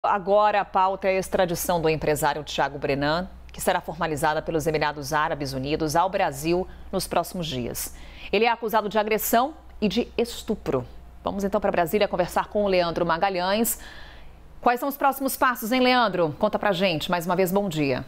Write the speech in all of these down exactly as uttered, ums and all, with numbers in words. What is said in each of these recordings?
Agora a pauta é a extradição do empresário Thiago Brenan, que será formalizada pelos Emirados Árabes Unidos ao Brasil nos próximos dias. Ele é acusado de agressão e de estupro. Vamos então para Brasília conversar com o Leandro Magalhães. Quais são os próximos passos, hein, Leandro? Conta pra gente. Mais uma vez, bom dia.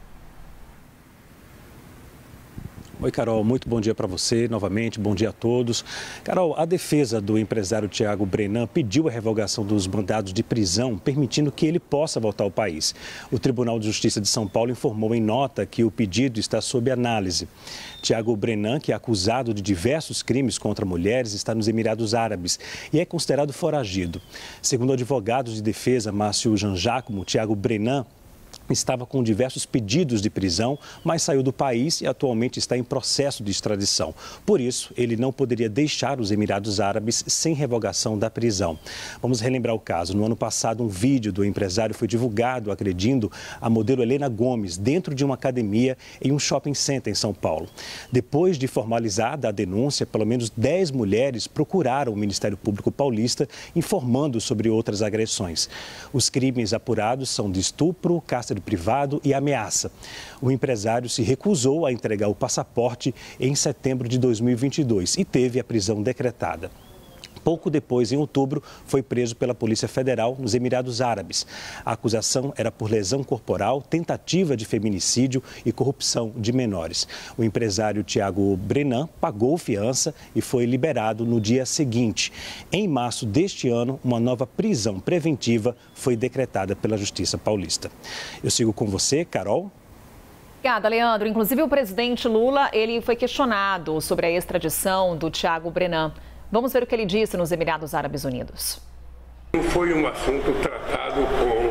Oi, Carol, muito bom dia para você novamente, bom dia a todos. Carol, a defesa do empresário Thiago Brenan pediu a revogação dos mandados de prisão, permitindo que ele possa voltar ao país. O Tribunal de Justiça de São Paulo informou em nota que o pedido está sob análise. Thiago Brenan, que é acusado de diversos crimes contra mulheres, está nos Emirados Árabes e é considerado foragido. Segundo advogados de defesa, Márcio Janjacomo, Thiago Brenan estava com diversos pedidos de prisão, mas saiu do país e atualmente está em processo de extradição. Por isso, ele não poderia deixar os Emirados Árabes sem revogação da prisão. Vamos relembrar o caso. No ano passado, um vídeo do empresário foi divulgado agredindo a modelo Helena Gomes dentro de uma academia em um shopping center em São Paulo. Depois de formalizada a denúncia, pelo menos dez mulheres procuraram o Ministério Público Paulista informando sobre outras agressões. Os crimes apurados são de estupro, cárcere privado e ameaça. O empresário se recusou a entregar o passaporte em setembro de dois mil e vinte e dois e teve a prisão decretada. Pouco depois, em outubro, foi preso pela Polícia Federal nos Emirados Árabes. A acusação era por lesão corporal, tentativa de feminicídio e corrupção de menores. O empresário Thiago Brenan pagou fiança e foi liberado no dia seguinte. Em março deste ano, uma nova prisão preventiva foi decretada pela Justiça Paulista. Eu sigo com você, Carol. Obrigada, Leandro. Inclusive, o presidente Lula ele foi questionado sobre a extradição do Thiago Brenan. Vamos ver o que ele disse nos Emirados Árabes Unidos. Não foi um assunto tratado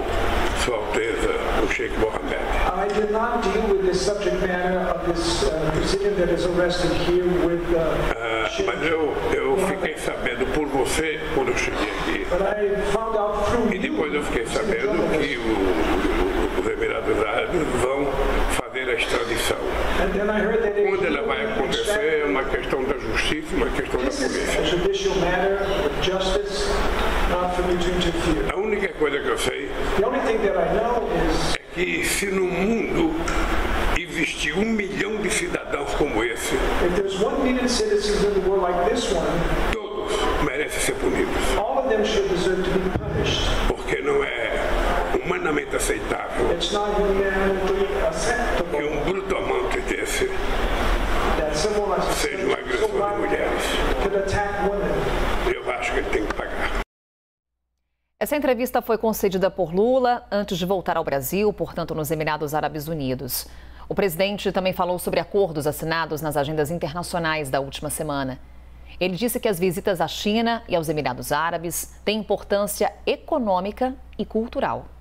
com Sua Alteza, o Sheikh Mohammed. I did not deal with the subject matter of this uh, Brazilian that is arrested here with uh, uh, Mas eu, eu fiquei sabendo por você quando eu cheguei aqui. But I found out through e depois eu fiquei sabendo que o, o, os Emirados Árabes vão fazer a extradição. Quando ela vai acontecer é uma questão da justiça, uma questão da polícia. A única coisa que eu sei é que se no mundo existir um milhão de cidadãos como esse, todos merecem ser punidos. Porque não é humanamente aceitável que um brutamonte desse seja um agressor de mulheres. Eu acho que ele tem que pagar. Essa entrevista foi concedida por Lula antes de voltar ao Brasil, portanto, nos Emirados Árabes Unidos. O presidente também falou sobre acordos assinados nas agendas internacionais da última semana. Ele disse que as visitas à China e aos Emirados Árabes têm importância econômica e cultural.